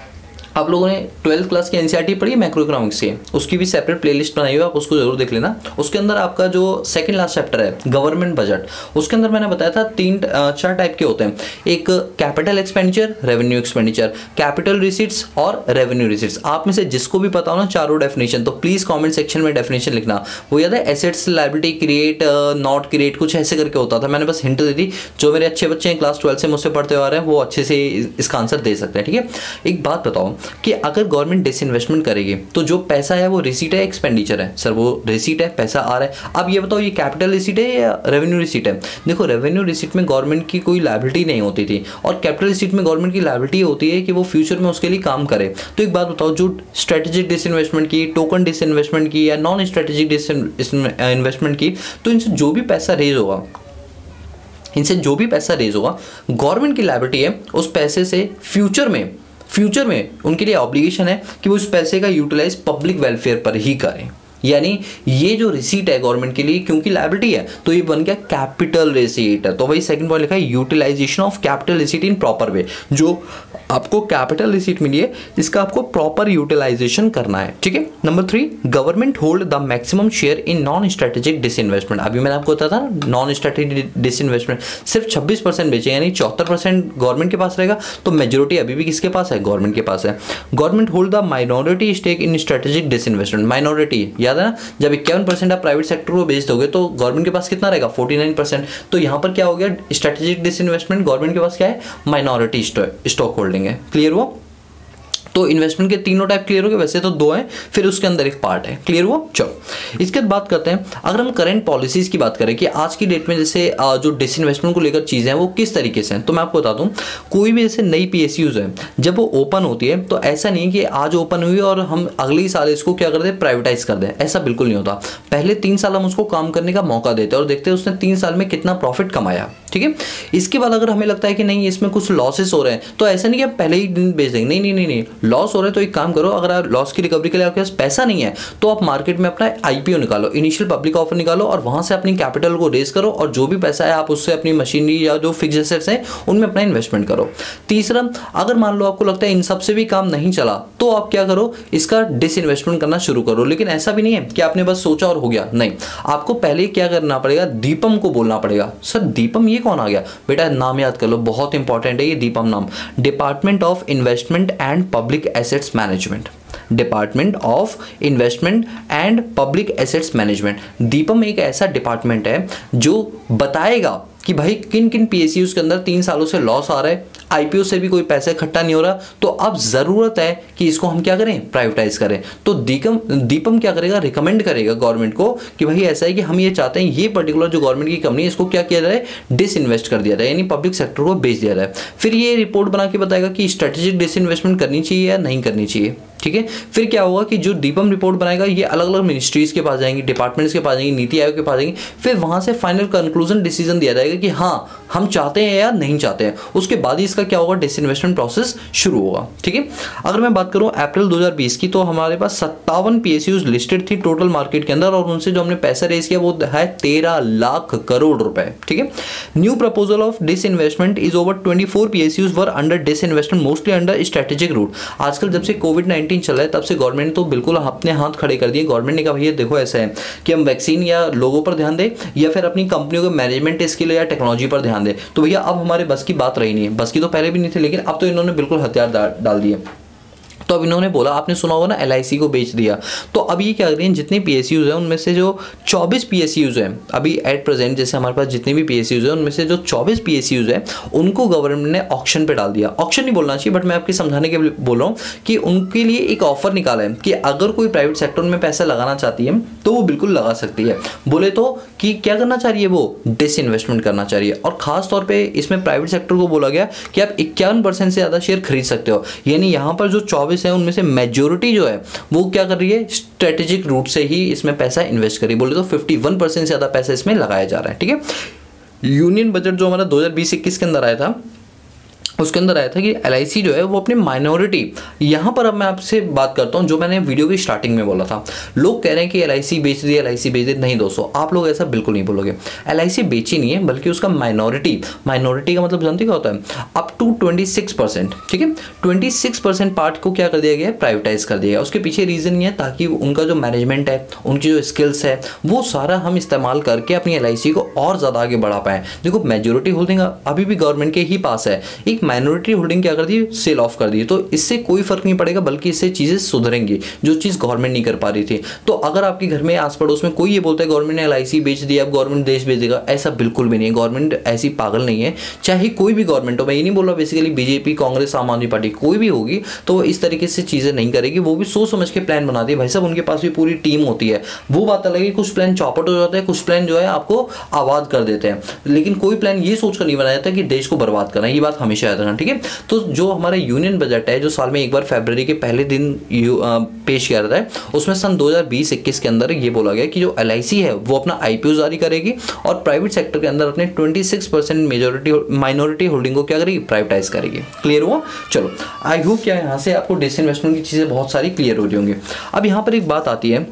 आप लोगों ने ट्वेल्थ क्लास की एनसीईआरटी पढ़ी है मैक्रो इकोनॉमिक्स की, उसकी भी सेपरेट प्लेलिस्ट बनाई हुई है, आप उसको जरूर देख लेना। उसके अंदर आपका जो सेकंड लास्ट चैप्टर है गवर्नमेंट बजट, उसके अंदर मैंने बताया था तीन चार टाइप के होते हैं, एक capital expenditure, revenue expenditure, capital receipts और रेवेन्यू रिसीट्स। आप में से जिसको भी पता हो ना चारों डेफिनेशन, तो प्लीज कॉमेंट सेक्शन में डेफिनेशन लिखना। वो याद है assets liability create not create, कुछ ऐसे करके होता था, मैंने बस हिंट दे दी। जो मेरे अच्छे बच्चे हैं क्लास ट्वेल्थ से मुझसे पढ़ते आ रहे हैं वो अच्छे से इसका आंसर दे सकते हैं। ठीक है, एक बात बताओ कि अगर गवर्नमेंट डिसइन्वेस्टमेंट करेगी तो जो पैसा है वो रिसीट है एक्सपेंडिचर है? सर वो रिसीट है, पैसा आ रहा है। अब ये बताओ ये कैपिटल रिसीट है या रेवेन्यू रिसीट है? देखो रेवेन्यू रिसीट में गवर्नमेंट की कोई लायबिलिटी नहीं होती थी और कैपिटल रिसीट में गवर्नमेंट की लायबिलिटी होती है कि वो फ्यूचर में उसके लिए काम करे। तो एक बात बताओ, जो स्ट्रेटेजिक डिसइन्वेस्टमेंट की, टोकन डिसइन्वेस्टमेंट की या नॉन स्ट्रेटेजिक डिसइन्वेस्टमेंट की, तो इनसे जो भी पैसा रेज होगा इनसे जो भी पैसा रेज होगा गवर्नमेंट की लायबिलिटी है, उस पैसे से फ्यूचर में फ्यूचर में उनके लिए ऑब्लिगेशन है कि वो उस पैसे का यूटिलाइज पब्लिक वेलफेयर पर ही करें। यानी ये जो रिसीट है गवर्नमेंट के लिए, क्योंकि लायबिलिटी है तो ये बन गया कैपिटल रिसीट। तो भाई सेकंड पॉइंट लिखा है utilisation of capital receipt in proper way. जो आपको कैपिटल रिसीट मिली है इसका आपको प्रॉपर यूटिलाइजेशन करना है, ठीक है। Number three, government hold the maximum share in non strategic disinvestment. अभी मैंने आपको बताया था नॉन स्ट्रेटेजिक डिसइन्वेस्टमेंट सिर्फ छब्बीस परसेंट बेचे, यानी चौहत्तर परसेंट गवर्नमेंट के पास रहेगा, तो मेजोरिटी अभी भी किसके पास है? गवर्नमेंट के पास है। Government hold the minority stake in strategic disinvestment. Minority याद है ना, जब इक्यावन परसेंट आप प्राइवेट सेक्टर को बेच दोगे तो गवर्नमेंट के पास कितना रहेगा? उनचास परसेंट। तो यहां पर क्या हो गया? स्ट्रेटेजिक डिसइन्वेस्टमेंट, गवर्नमेंट के पास क्या है? माइनॉरिटी स्टॉक होल्डिंग है। क्लियर हुआ? तो इन्वेस्टमेंट के तीनों टाइप क्लियर हो गए, वैसे तो दो हैं, फिर उसके अंदर एक पार्ट है। क्लियर हुआ? चलो इसके बाद बात करते हैं, अगर हम करंट पॉलिसीज की बात करें कि आज की डेट में जैसे जो डिसइन्वेस्टमेंट को लेकर चीजें हैं वो किस तरीके से हैं, तो मैं आपको बता दूं, कोई भी जैसे नई पीएसयूज है जब वो ओपन होती है तो ऐसा नहीं है कि आज ओपन हुई और हम अगले ही साल इसको क्या कर दें? प्राइवेटाइज कर दें। ऐसा बिल्कुल नहीं होता। पहले तीन साल हम उसको काम करने का मौका देते हैं और देखते हैं उसने तीन साल में कितना प्रॉफिट कमाया, ठीक है। इसके बाद अगर हमें लगता है कि नहीं इसमें कुछ लॉसेस हो रहे हैं तो ऐसा नहीं कि आप पहले ही दिन बेच देंगे, नहीं नहीं नहीं नहीं लॉस हो रहा है तो एक काम करो, अगर आप लॉस की रिकवरी के लिए आपके पास पैसा नहीं है तो आप मार्केट में अपना आईपीओ निकालो, इनिशियल पब्लिक ऑफर निकालो और वहां से अपनी कैपिटल को रेज करो और जो भी पैसा है आप उससे अपनी मशीनरी या जो फिक्स्ड एसेट्स हैं उनमें अपना इन्वेस्टमेंट करो। तीसरा, अगर मान लो आपको लगता है इन सब से भी काम नहीं चला तो आप क्या करो? इसका डिसइन्वेस्टमेंट करना शुरू करो। लेकिन ऐसा भी नहीं है कि आपने बस सोचा और हो गया, नहीं, आपको पहले क्या करना पड़ेगा? दीपम को बोलना पड़ेगा। सर दीपम ये कौन आ गया? बेटा नाम याद कर लो, बहुत इंपॉर्टेंट है ये दीपम नाम, department of investment and public assets management. Department of investment and public assets management. DIPAM एक ऐसा डिपार्टमेंट है जो बताएगा कि भाई किन किन पीएसयूज के अंदर तीन सालों से लॉस आ रहा है, आईपीओ से भी कोई पैसा इकट्ठा नहीं हो रहा, तो अब जरूरत है कि इसको हम क्या करें? प्राइवेटाइज करें। तो दीपम दीपम क्या करेगा? रिकमेंड करेगा गवर्नमेंट को कि भाई ऐसा है कि हम ये चाहते हैं ये पर्टिकुलर जो गवर्नमेंट की कंपनी है इसको क्या किया जाए? डिसइन्वेस्ट कर दिया जाए, यानी पब्लिक सेक्टर को बेच दिया जाए। फिर ये रिपोर्ट बना के बताएगा कि स्ट्रेटेजिक डिसइन्वेस्टमेंट करनी चाहिए या नहीं करनी चाहिए, ठीक है। फिर क्या होगा कि जो दीपम रिपोर्ट बनाएगा ये अलग अलग मिनिस्ट्रीज के पास जाएंगी, डिपार्टमेंट्स के पास जाएंगी, नीति आयोग के पास जाएंगी, फिर वहां से फाइनल कंक्लूजन डिसीजन दिया जाएगा कि हाँ हम चाहते हैं या नहीं चाहते हैं। उसके बाद ही इसका क्या होगा? डिसइन्वेस्टमेंट प्रोसेस शुरू होगा, ठीक है। अगर मैं बात करूं अप्रैल दो हज़ार बीस की, तो हमारे पास सत्तावन पीएसयूज लिस्टेड थी टोटल मार्केट के अंदर और उनसे जो हमने पैसा रेज किया वो है तेरह लाख करोड़ रुपए, ठीक है। New proposal of disinvestment is over twenty four PSUs were under disinvestment mostly under strategic route. आजकल जब से कोविड नाइनटीन चल रहा है तब से गवर्नमेंट तो बिल्कुल अपने हाथ खड़े कर दिए। गवर्नमेंट ने कहा भैया देखो ऐसा है कि हम वैक्सीन या लोगों पर ध्यान दें या फिर अपनी कंपनियों के मैनेजमेंट स्किल या टेक्नोलॉजी पर ध्यान दें। तो भैया अब हमारे बस की बात रही नहीं है, बस की तो पहले भी नहीं थी लेकिन अब तो इन्होंने बिल्कुल हथियार डाल दिए। तो अब इन्होंने बोला, आपने सुना होगा ना एल आई सी को बेच दिया, तो अब ये क्या कर रही हैं? जितने पीएसयूज हैं उनमें से जो चौबीस पीएसयूज हैं अभी एट प्रेजेंट, जैसे हमारे पास जितने भी पीएसयूज हैं उनमें से जो चौबीस पीएसयूज हैं उनको गवर्नमेंट ने ऑक्शन पे डाल दिया। ऑक्शन नहीं बोलना चाहिए बट मैं आपके समझाने के लिए बोल रहा हूँ कि उनके लिए एक ऑफर निकाला है कि अगर कोई प्राइवेट सेक्टर में पैसा लगाना चाहती है तो वो बिल्कुल लगा सकती है। बोले तो कि क्या करना चाह रही है? वो डिसइन्वेस्टमेंट करना चाह रही है और खास तौर पर इसमें प्राइवेट सेक्टर को बोला गया कि आप इक्यावन परसेंट से ज़्यादा शेयर खरीद सकते हो। यानी यहाँ पर जो चौबीस है उनमें से मेजोरिटी जो है वो क्या कर रही है? स्ट्रेटेजिक रूट से ही इसमें पैसा इन्वेस्ट करी। बोले तो इक्यावन परसेंट से ज्यादा पैसा इसमें लगाया जा रहा है, ठीक है। यूनियन बजट जो हमारा दो हज़ार बीस इक्कीस के अंदर आया था उसके अंदर आया था कि एल आई सी जो है वो अपनी माइनॉरिटी, यहाँ पर अब मैं आपसे बात करता हूँ जो मैंने वीडियो की स्टार्टिंग में बोला था। लोग कह रहे हैं कि एल आई सी बेच दी, एल आई सी बेच दी। नहीं दोस्तों, आप लोग ऐसा बिल्कुल नहीं बोलोगे। एल आई सी बेची नहीं है बल्कि उसका माइनॉरिटी, माइनॉरिटी का मतलब जानते क्या होता है? Up to twenty six percent, ठीक है। ट्वेंटी सिक्स परसेंट पार्ट को क्या कर दिया गया? प्राइवेटाइज कर दिया गया। उसके पीछे रीजन ये है ताकि उनका जो मैनेजमेंट है, उनकी जो स्किल्स है वो सारा हम इस्तेमाल करके अपनी एल आई सी को और ज़्यादा आगे बढ़ा पाएँ। देखो मेजोरिटी होल्डिंग अभी भी गवर्नमेंट के ही पास है, एक माइनॉरिटी होल्डिंग क्या कर दी? सेल ऑफ कर दी। तो इससे कोई फर्क नहीं पड़ेगा बल्कि इससे चीजें सुधरेंगी जो चीज गवर्नमेंट नहीं कर पा रही थी। तो अगर आपके घर में आस पड़ोस में कोई ये बोलता है गवर्नमेंट ने एल आई सी बेच दिया अब गवर्नमेंट देश बेच देगा, ऐसा बिल्कुल भी नहीं है। गवर्नमेंट ऐसी पागल नहीं है, चाहे कोई भी गवर्नमेंट हो। मैं ये नहीं बोल रहा बेसिकली बीजेपी, कांग्रेस, आम आदमी पार्टी कोई भी होगी तो वो इस तरीके से चीजें नहीं करेगी। वो भी सोच समझ के प्लान बनाती है। भाई साहब उनके पास भी पूरी टीम होती है। वो बात अलग है, कुछ प्लान चौपट हो जाते हैं, कुछ प्लान जो है आपको आबाद कर देते हैं, लेकिन कोई प्लान ये सोचकर नहीं बनाया था कि देश को बर्बाद करना है। ये बात हमेशा याद याद रखना, ठीक है। तो जो हमारा यूनियन बजट है जो साल में एक बार फरवरी के पहले दिन पेश किया जाता है, उसमें सन दो हज़ार बीस इक्कीस के अंदर ये बोला गया कि जो एल आई सी है वो अपना आई पी ओ जारी करेगी और प्राइवेट सेक्टर के अंदर अपने छब्बीस परसेंट मेजोरिटी माइनॉरिटी होल्डिंग को क्या करेगी, प्राइवेटाइज करेगी। क्लियर हुआ? चलो, आई होप क्या यहाँ से आपको डिसइन्वेस्टमेंट की चीज़ें बहुत सारी क्लियर हो रही होंगी। अब यहाँ पर एक बात आती है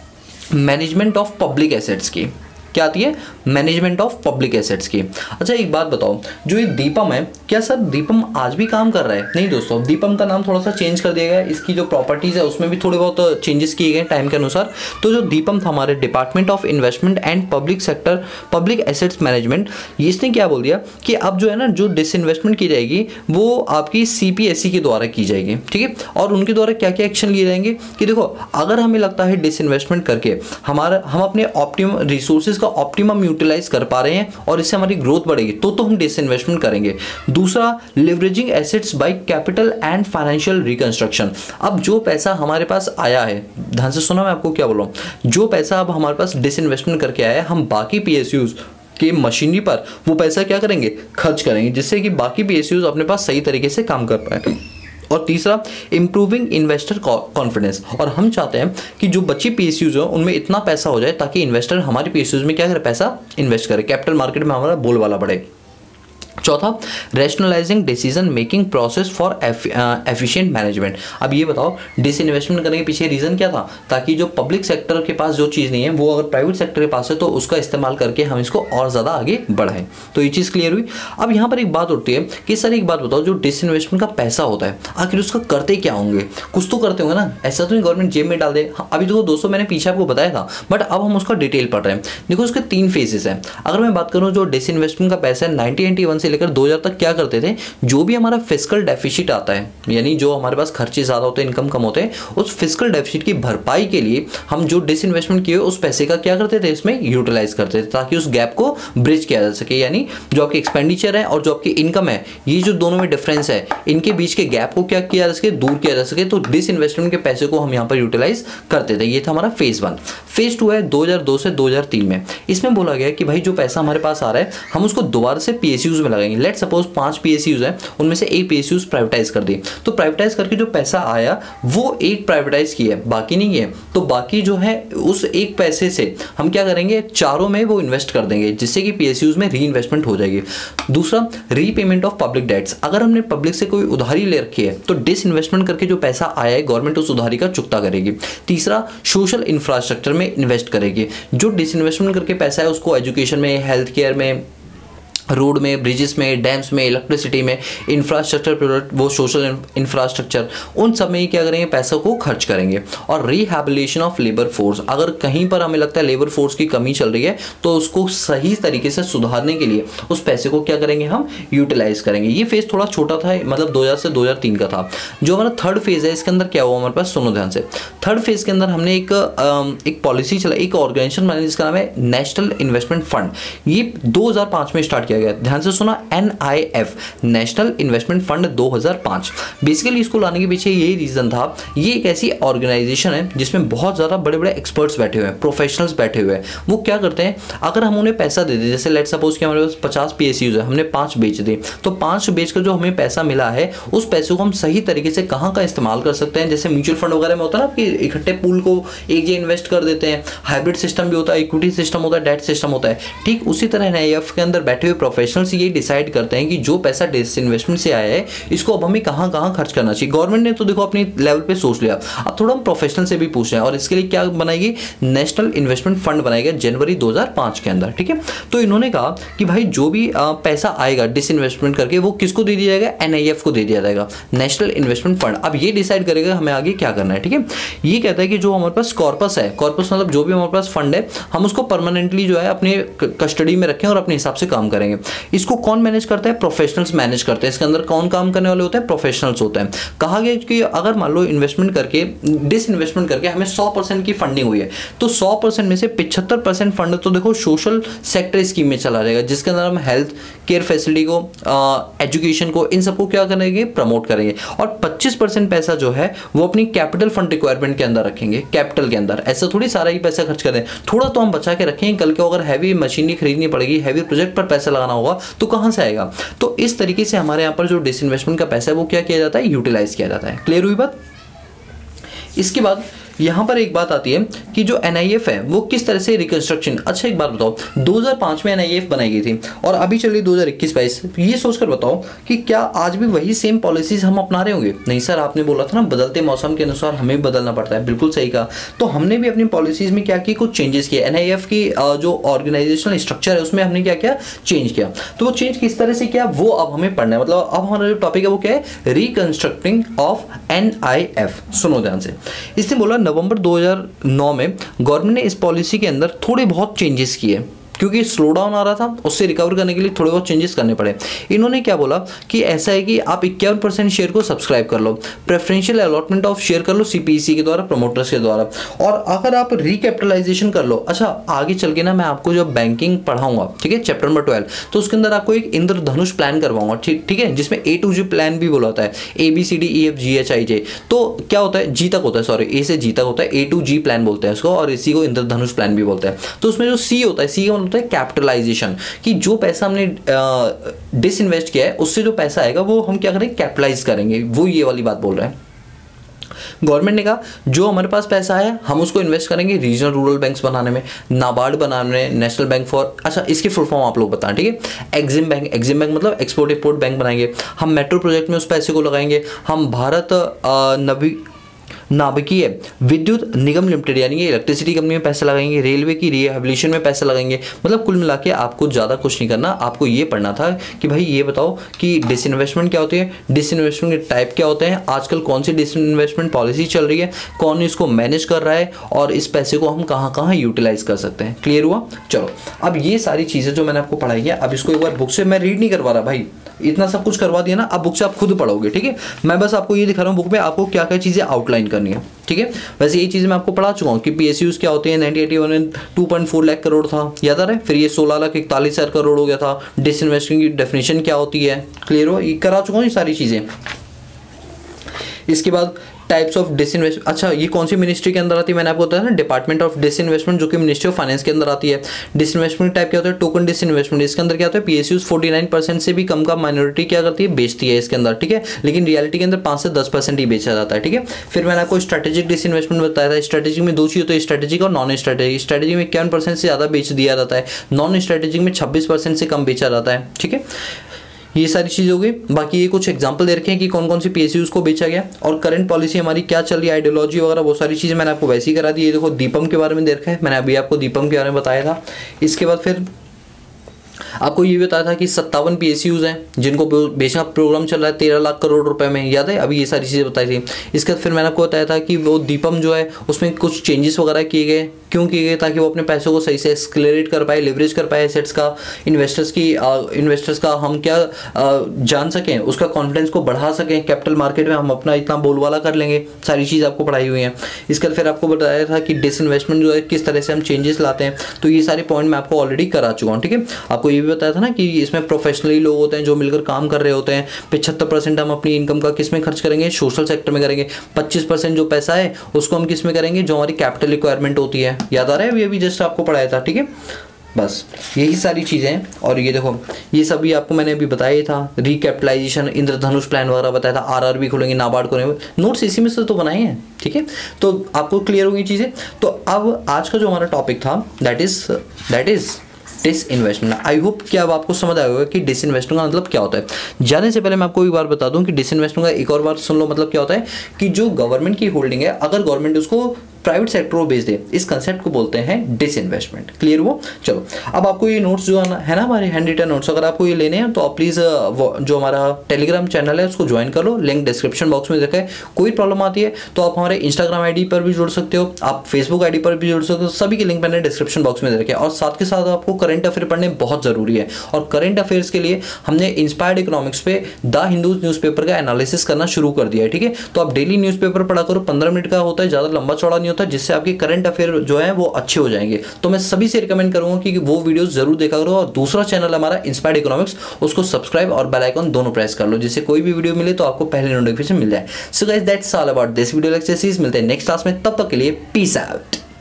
मैनेजमेंट ऑफ पब्लिक एसेट्स की। क्या आती है? मैनेजमेंट ऑफ पब्लिक एसेट्स की। अच्छा एक बात बताओ, जो ये दीपम है, क्या सर दीपम आज भी काम कर रहा है? नहीं दोस्तों, दीपम का नाम थोड़ा सा चेंज कर दिया गया है, इसकी जो प्रॉपर्टीज है उसमें भी थोड़े बहुत चेंजेस किए गए टाइम के अनुसार। तो जो दीपम था हमारे department of investment and public sector public assets management, इसने क्या बोल दिया कि अब जो है ना जो डिसइन्वेस्टमेंट की जाएगी वो आपकी सी पी एस ई के द्वारा की जाएगी, ठीक है। और उनके द्वारा क्या क्या एक्शन लिए जाएंगे कि देखो, अगर हमें लगता है डिसइन्वेस्टमेंट करके हमारा हम अपने ऑप्टिमम रिसोर्सेज का ऑप्टिमम यूटिलाइज कर पा रहे हैं और इससे हमारी ग्रोथ बढ़ेगी तो तो हम डिसइन्वेस्टमेंट करेंगे। दूसरा, leveraging assets by capital and financial reconstruction. अब जो पैसा हमारे पास आया है, ध्यान से सुना मैं आपको क्या बोल रहा हूं, जो पैसा अब हमारे पास डिसइन्वेस्टमेंट करके आया है, हम बाकी पी एस यूज के मशीनरी पर वो पैसा क्या करेंगे, खर्च करेंगे, जिससे कि बाकी पी एस यूज अपने पास सही तरीके से काम कर पाए। और तीसरा, इंप्रूविंग इन्वेस्टर कॉन्फिडेंस। और हम चाहते हैं कि जो बच्चे पीएसयूज हो उनमें इतना पैसा हो जाए ताकि इन्वेस्टर हमारे पीएसयूज में क्या करे, पैसा इन्वेस्ट करे, कैपिटल मार्केट में हमारा बोलबाला बढ़े। चौथा, rationalising decision making process for efficient management. अब ये बताओ, डिसइन्वेस्टमेंट करने के पीछे रीजन क्या था? ताकि जो पब्लिक सेक्टर के पास जो चीज़ नहीं है वो अगर प्राइवेट सेक्टर के पास है तो उसका इस्तेमाल करके हम इसको और ज़्यादा आगे बढ़ाएं। तो ये चीज़ क्लियर हुई। अब यहाँ पर एक बात उठती है कि सर एक बात बताओ, जो डिसइन्वेस्टमेंट का पैसा होता है आखिर उसका करते क्या होंगे? कुछ तो करते होंगे ना, ऐसा तो नहीं गवर्नमेंट जेब में डाल दे। अभी देखो दोस्तों, मैंने पीछे आपको बताया था, बट अब हम उसका डिटेल पढ़ रहे हैं। देखो उसके तीन फेजेस हैं। अगर मैं बात करूँ जो डिसइन्वेस्टमेंट का पैसा है, नाइनटीन एटी वन से लेकर दो हज़ार तक क्या करते थे, जो भी हमारा फिस्कल डेफिसिट आता है, यानी जो हमारे पास खर्चे ज्यादा होते हैं, इनकम कम होते हैं, उस फिस्कल डेफिसिट की भरपाई के लिए हम जो डिसइन्वेस्टमेंट किए उस पैसे का क्या करते थे, इसमें यूटिलाइज करते थे ताकि उस गैप को ब्रिज किया जा सके। यानी जो आपकी एक्सपेंडिचर है और जो आपकी इनकम है, ये जो दोनों में डिफरेंस है, इनके बीच के गैप को क्या किया जा सके, दूर किया जा सके। तो डिसइन्वेस्टमेंट के पैसे को हम यहाँ पर यूटिलाइज करते थे। ये था हमारा फेज वन। फेज टू है दो हज़ार दो से दो हज़ार तीन में। इसमें बोला गया कि भाई जो पैसा हमारे पास आ रहा है हम उसको दोबारा से पीएसयूज में लगाएंगे। लेट सपोज पांच पीएसयूज है, उनमें से एक पीएसयूज प्राइवेटाइज कर दी, तो प्राइवेटाइज करके जो पैसा आया वो एक प्राइवेटाइज किया, बाकी नहीं है। तो बाकी जो है उस एक पैसे से हम क्या करेंगे, चारों में वो इन्वेस्ट कर देंगे, जिससे कि पीएसयूज में री इन्वेस्टमेंट हो जाएगी। दूसरा, रीपेमेंट ऑफ पब्लिक डेट्स। अगर हमने पब्लिक से कोई उधारी ले रखी है तो डिसइन्वेस्टमेंट करके जो पैसा आया है गवर्नमेंट उस उधारी का चुकता करेगी। तीसरा, सोशल इंफ्रास्ट्रक्चर में इन्वेस्ट करेगी। जो डिसइन्वेस्टमेंट करके पैसा है उसको एजुकेशन में, हेल्थ केयर में, रोड में, ब्रिजेस में, डैम्स में, इलेक्ट्रिसिटी में, इंफ्रास्ट्रक्चर प्रोडक्ट, वो सोशल इंफ्रास्ट्रक्चर, उन सब में ही क्या करेंगे, पैसों को खर्च करेंगे। और रिहैबिलिटेशन ऑफ लेबर फोर्स। अगर कहीं पर हमें लगता है लेबर फोर्स की कमी चल रही है तो उसको सही तरीके से सुधारने के लिए उस पैसे को क्या करेंगे, हम यूटिलाइज करेंगे। ये फेज थोड़ा छोटा था, मतलब दो हज़ार से दो हज़ार तीन का था। जो हमारा थर्ड फेज है, इसके अंदर क्या हुआ हमारे पास, सुनो ध्यान से। थर्ड फेज के अंदर हमने एक एक पॉलिसी चला, एक ऑर्गेनाइजेशन बनाई जिसका नाम है नेशनल इन्वेस्टमेंट फंड। ये दो हज़ार पाँच में स्टार्ट किया गया। ध्यान से सुना, N I F, national investment fund दो हज़ार पाँच। बेसिकली इसको लाने के पीछे यही रीजन था, ये एक ऐसी ऑर्गेनाइजेशन है जिसमें बहुत ज्यादा बड़े बड़े एक्सपर्ट्स बैठे हुए हैं, प्रोफेशनल्स बैठे हुए हैं। वो क्या करते हैं, अगर हम उन्हें पैसा दे दें, जैसे लेट सपोज कि हमारे पास पचास पीएसयूज है, हमने पांच बेच दी, तो पांच बेच कर जो हमें पैसा मिला है उस पैसे को हम सही तरीके से कहाँ का इस्तेमाल कर सकते हैं। जैसे म्यूचुअल फंड वगैरह में होता है ना कि इकट्ठे पूल को एक जगह इन्वेस्ट कर देते हैं, हाइब्रिड सिस्टम भी होता है, इक्विटी सिस्टम होता है, डेट सिस्टम होता है। ठीक उसी तरह एन आई एफ के अंदर बैठे हुए प्रोफेशनल्स ये डिसाइड करते हैं कि जो पैसा डिसइन्वेस्टमेंट से आया है इसको अब हमें कहां कहां खर्च करना चाहिए। गवर्नमेंट ने तो देखो अपनी लेवल पे सोच लिया, अब थोड़ा हम प्रोफेशनल से भी पूछ रहे हैं और इसके लिए क्या बनाएगी, नेशनल इन्वेस्टमेंट फंड बनाएगा जनवरी दो हज़ार पाँच के अंदर। ठीक है, तो इन्होंने कहा कि भाई जो भी आ, पैसा आएगा डिसइन्वेस्टमेंट करके वो किसको दे दिया जाएगा, एन आई एफ को दे दिया जाएगा, नेशनल इन्वेस्टमेंट फंड। अब ये डिसाइड करेगा हमें आगे क्या करना है। ठीक है, ये कहता है कि जो हमारे पास कॉर्पस है, कॉर्पस मतलब जो भी हमारे पास फंड है, हम उसको परमानेंटली जो है अपने कस्टडी में रखें और अपने हिसाब से काम करेंगे। इसको कौन मैनेज करता है, प्रोफेशनल्स मैनेज करते हैं। इसके अंदर कौन काम करने वाले होते हैं, प्रोफेशनल्स होते हैं। कहा गया कि अगर मान लो इन्वेस्टमेंट करके डिसइन्वेस्टमेंट करके हमें सौ परसेंट की फंडिंग हुई है तो सौ परसेंट में से पचहत्तर परसेंट फंड तो देखो सोशल सेक्टर स्कीम में चला जाएगा, जिसके अंदर हम हेल्थ केयर फैसिलिटी को, एजुकेशन को, इन सबको क्या करेंगे, प्रमोट करेंगे। और पच्चीस परसेंट पैसा जो है वो अपनी कैपिटल फंड रिक्वायरमेंट के अंदर रखेंगे, कैपिटल के अंदर। ऐसा थोड़ी सारा ही पैसा खर्च कर दें, थोड़ा तो हम बचा के रखेंगे, कल को अगर हैवी मशीनरी खरीदनी पड़ेगी, हैवी प्रोजेक्ट पर पैसा लगाना लगाना होगा तो कहाँ से आएगा। तो इस तरीके से हमारे यहाँ पर जो डिसइन्वेस्टमेंट का पैसा है वो क्या किया जाता है, यूटिलाइज किया जाता है। क्लियर हुई बात। इसके बाद यहाँ पर एक बात आती है कि जो एन आई एफ है वो किस तरह से रिकंस्ट्रक्शन। अच्छा एक बात बताओ, दो हज़ार पाँच में एन आई एफ बनाई गई थी और अभी चल रही दो हज़ार इक्कीस बाईस, ये सोचकर बताओ कि क्या आज भी वही सेम पॉलिसीज हम अपना रहे होंगे। नहीं सर, आपने बोला था ना बदलते मौसम के अनुसार हमें भी बदलना पड़ता है, बिल्कुल सही कहा। तो हमने भी अपनी पॉलिसीज में क्या किया, कुछ चेंजेस किए। एन आई एफ की जो ऑर्गेनाइजेशनल स्ट्रक्चर है उसमें हमने क्या किया, चेंज किया। तो वो चेंज किस तरह से किया वो अब हमें पढ़ना है। मतलब अब हमारा जो टॉपिक है वो क्या है, reconstructing of N I F. सुनो ध्यान से। इसने बोला नवंबर दो हज़ार नौ में गवर्नमेंट ने इस पॉलिसी के अंदर थोड़े बहुत चेंजेस किए क्योंकि स्लो डाउन आ रहा था, उससे रिकवर करने के लिए थोड़े बहुत चेंजेस करने पड़े। इन्होंने क्या बोला कि ऐसा है कि आप इक्यावन परसेंट शेयर को सब्सक्राइब कर लो, प्रेफरेंशियल अलॉटमेंट ऑफ शेयर कर लो सीपीसी के द्वारा, प्रमोटर्स के द्वारा, और अगर आप रिकैपिटलाइजेशन कर लो। अच्छा आगे चल के ना मैं आपको जब बैंकिंग पढ़ाऊंगा, ठीक है, चैप्टर नंबर ट्वेल्व, तो उसके अंदर आपको एक इंद्रधनुष प्लान करवाऊंगा, ठीक ठीक है, जिसमें ए टू जी प्लान भी बोला होता है, A B C D E F G H I J. तो क्या होता है, जी तक होता है, सॉरी ए से जी तक होता है, ए टू जी प्लान बोलते हैं उसको, और इसी को इंद्रधनुष प्लान भी बोलते हैं। तो उसमें जो सी होता है, सी का मतलब होता है कैपिटलाइजेशन, कि जो पैसा हमने डिसइन्वेस्ट किया है उससे जो पैसा आएगा वो हम क्या करेंगे, कैपिटलाइज करेंगे। वो ये वाली बात बोल रहे हैं। गवर्नमेंट ने कहा जो हमारे पास पैसा है हम उसको इन्वेस्ट करेंगे रीजनल रूरल बैंक्स बनाने में, नाबार्ड बनाने में, नेशनल बैंक फॉर, अच्छा इसकी फुल फॉर्म आप लोग बताएं, ठीक है, एक्सिम बैंक, एक्सिम बैंक मतलब एक्सपोर्ट इंपोर्ट बैंक बनाएंगे। हम मेट्रो प्रोजेक्ट में उस पैसे को लगाएंगे। हम भारत नवी नाभिकीय विद्युत निगम लिमिटेड यानी कि इलेक्ट्रिसिटी कंपनी में पैसा लगाएंगे, रेलवे की रिहेबिलिटेशन में पैसा लगाएंगे। मतलब कुल मिला के आपको ज़्यादा कुछ नहीं करना, आपको ये पढ़ना था कि भाई ये बताओ कि डिसइन्वेस्टमेंट क्या होती है, डिसइन्वेस्टमेंट के टाइप क्या होते हैं, आजकल कौन सी डिसइन्वेस्टमेंट पॉलिसी चल रही है, कौन इसको मैनेज कर रहा है, और इस पैसे को हम कहाँ कहाँ यूटिलाइज कर सकते हैं। क्लियर हुआ। चलो अब ये सारी चीज़ें जो मैंने आपको पढ़ाई है, अब इसको एक बार बुक से मैं रीड नहीं करवा रहा भाई, इतना सब कुछ करवा दिया ना, अब बुक से आप खुद पढ़ोगे, ठीक है। मैं बस आपको ये दिखा रहा हूँ बुक में आपको क्या क्या चीज़ें आउटलाइन करनी है, ठीक है। वैसे ये चीज़ें मैं आपको पढ़ा चुका हूँ कि पीएसयूज क्या होते हैं। नाइनटीन एटी वन में two point four lakh crore था, याद आ रहा है, फिर ये सोलह लाख इकतालीस हज़ार करोड़ हो गया था। डिसइन्वेस्टमेंट की डेफिनेशन क्या होती है, क्लियर हो, ये करा चुका हूँ ये सारी चीज़ें। इसके बाद टाइप्स ऑफ डिसइन्वेस्ट, अच्छा ये कौन सी मिनिस्ट्री के अंदर आती है, मैंने आपको बताया ना, डिपार्टमेंट ऑफ डिसइन्वेस्टमेंट, जो कि मिनिस्ट्री ऑफ फाइनेंस के अंदर आती है। डिसइन्वेस्टमेंट टाइप क्या होता है, टोकन डिसइन्वेस्टमेंट, इसके अंदर क्या होता है, पीएसयूज उनचास परसेंट से भी कम का माइनॉरिटी क्या करती है, बेचती है इसके अंदर, ठीक है, लेकिन रियलिटी के अंदर पाँच से दस परसेंट ही बेचा जाता है, ठीक है। फिर मैंने आपको स्ट्रेटेजिक डिसइन्वेस्टमेंट बताया था। स्ट्रेटेजिक में दो चीज़ होती है, स्ट्रेटेजिक और नॉन स्ट्रेटेजिक। स्ट्रेटेजिक में इक्यावन परसेंट से ज़्यादा बेच दिया जाता है, नॉन स्ट्रेटेजिक में छब्बीस परसेंट से कम बेचा जाता है, ठीक है। ये सारी चीज़ हो गई। बाकी ये कुछ एग्जांपल दे रखे हैं कि कौन कौन सी पीएसयूज को बेचा गया, और करंट पॉलिसी हमारी क्या चल रही है, आइडियोलॉजी वगैरह वो सारी चीज़ें मैंने आपको वैसे ही करा दी। ये देखो दीपम के बारे में दे रखा है, मैंने अभी आपको दीपम के बारे में बताया था। इसके बाद फिर आपको ये भी बताया था कि सत्तावन पीएसयूज हैं जिनको बेचना प्रोग्राम चल रहा है तेरह लाख करोड़ रुपए में, याद है, अभी ये सारी चीज़ें बताई थी। इसके बाद फिर मैंने आपको बताया था कि वो दीपम जो है उसमें कुछ चेंजेस वगैरह किए गए, क्यों किए गए, ताकि वो अपने पैसों को सही से एक्सक्लेरेट कर पाए, लेवरेज कर पाए एसेट्स का, इन्वेस्टर्स की इन्वेस्टर्स का हम क्या आ, जान सकें, उसका कॉन्फिडेंस को बढ़ा सकें, कैपिटल मार्केट में हम अपना इतना बोलबाला कर लेंगे। सारी चीज़ आपको पढ़ाई हुई है। इसके बाद फिर आपको बताया था कि डिसइन्वेस्टमेंट जो है किस तरह से हम चेंजेस लाते हैं, तो ये सारे पॉइंट मैं आपको ऑलरेडी करा चुका हूँ, ठीक है। आपको ये भी बताया था ना कि इसमें प्रोफेशनली लोग होते हैं जो मिलकर काम कर रहे होते हैं। पचहत्तर परसेंट हम अपनी इनकम का किस में खर्च करेंगे, सोशल सेक्टर में करेंगे। पच्चीस परसेंट जो पैसा है उसको हम किस में करेंगे, जो हमारी कैपिटल रिक्वायरमेंट होती है, याद आ रहा है, ये भी जस्ट आपको पढ़ाया था, ठीक है। बस यही सारी चीज़ें हैं। और ये देखो ये सभी आपको मैंने अभी बताया ही था, रिकैपिटलाइजेशन, इंद्रधनुष प्लान वगैरह बताया था, आरआरबी खोलेंगे, नाबार्ड खोलेंगे, नोट्स इसी में से तो बनाए हैं, ठीक है। तो आपको क्लियर होगी चीज़ें। तो अब आज का जो हमारा टॉपिक था that is that is disinvestment. I hope कि अब आपको समझ आया होगा कि डिसइन्वेस्टमेंट का मतलब क्या होता है। जाने से पहले मैं आपको एक बार बता दूं कि डिसइन्वेस्टमेंट का एक और बार सुन लो, मतलब क्या होता है कि जो गवर्नमेंट की होल्डिंग है अगर गवर्नमेंट उसको प्राइवेट सेक्टर को बेच दे, इस कंसेप्ट को बोलते हैं डिसइन्वेस्टमेंट। क्लियर वो। चलो अब आपको ये नोट्स जो है ना हमारे हैंड रिटन नोट्स, अगर आपको ये लेने हैं तो आप प्लीज़ जो हमारा टेलीग्राम चैनल है उसको ज्वाइन कर लो, लिंक डिस्क्रिप्शन बॉक्स में रखा है। कोई प्रॉब्लम आती है तो आप हमारे इंस्टाग्राम आईडी पर भी जुड़ सकते हो, आप फेसबुक आईडी पर भी जुड़ सकते हो, सभी के लिंक मैंने डिस्क्रिप्शन बॉक्स में दे रखे हैं। और साथ के साथ आपको करंट अफेयर पढ़ने बहुत ज़रूरी है, और करंट अफेयर्स के लिए हमने इंस्पायर्ड इकोनॉमिक्स पे द हिंदू न्यूज़पेपर का एनालिसिस करना शुरू कर दिया है, ठीक है। तो आप डेली न्यूज़पेपर पढ़ा करो, पंद्रह मिनट का होता है, ज़्यादा लंबा चौड़ा नहीं होता, जिससे आपकी करंट अफेयर जो है वो अच्छे हो जाएंगे। तो मैं सभी से रिकमेंड करूंगा कि वो वीडियोस जरूर देखा करो, और दूसरा चैनल हमारा इंस्पायर्ड इकोनॉमिक्स, उसको सब्सक्राइब और बेल आइकन दोनों प्रेस कर लो, जिससे कोई भी वीडियो मिले तो आपको पहले नोटिफिकेशन मिल जाए। So guys that's all about this video lecture series. मिलते हैं नेक्स्ट क्लास में, तब तक के लिए पीस आउट।